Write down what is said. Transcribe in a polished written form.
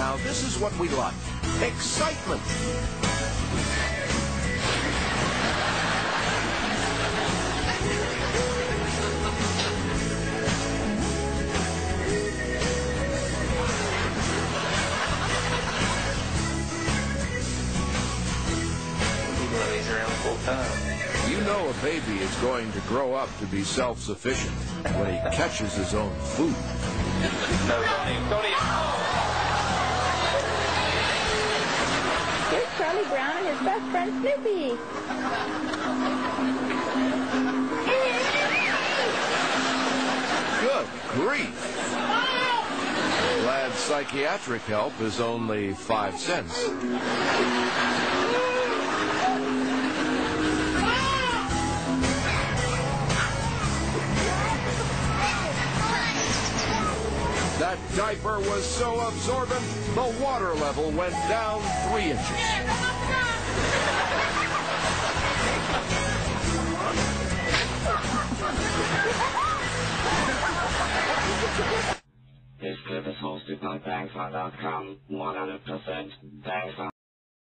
Now, this is what we like. Excitement. You know a baby is going to grow up to be self-sufficient when he catches his own food. No, Donnie. Here's Charlie Brown and his best friend Snoopy. Good grief. Glad psychiatric help is only 5 cents. That diaper was so absorbent, the water level went down 3 inches. This clip is hosted by BangFan.com. 100% BangFan.